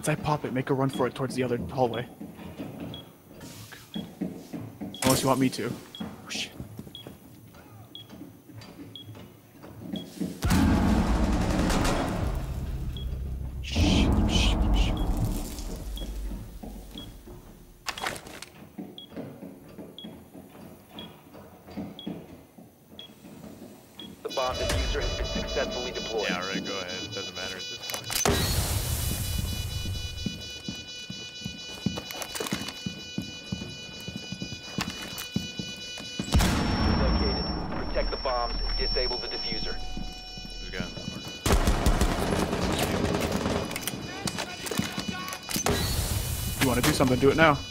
Once I pop it, make a run for it towards the other hallway. Unless you want me to. Oh shit. The bomb diffuser has been successfully deployed. Yeah, alright, go ahead. It doesn't matter at this point. Located. Protect the bombs and disable the diffuser. Who's got in the corner? You want to do something? Do it now.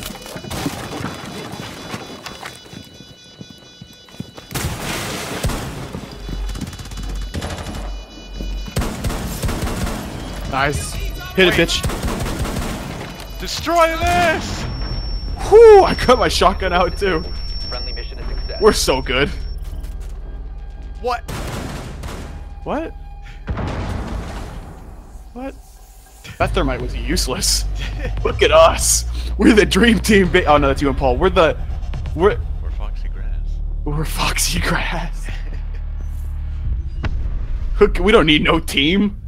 Nice. Hit it, bitch. Destroy this! Whew, I cut my shotgun out too. Friendly mission is success. We're so good. What? What? What? That thermite was useless. Look at us. We're the dream team. Oh no, that's you and Paul. We're Foxy Grass. We're Foxy Grass. We don't need no team.